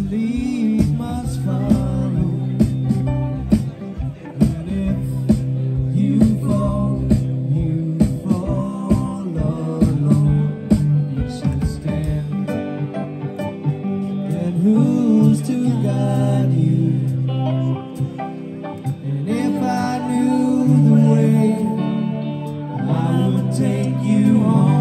lead must follow. And if you fall alone. You should stand. And who's to guide you? And if I knew the way, I would take you home.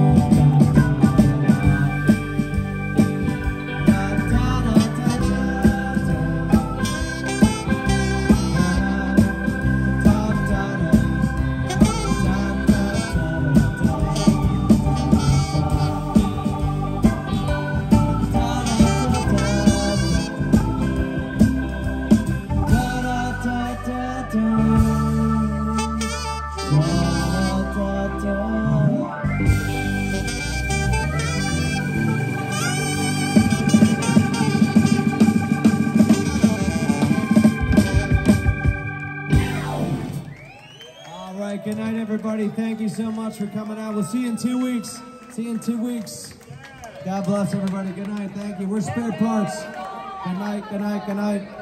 Good night, everybody. Thank you so much for coming out. We'll see you in 2 weeks. See you in 2 weeks. God bless everybody. Good night. Thank you. We're Spare Parts. Good night. Good night. Good night.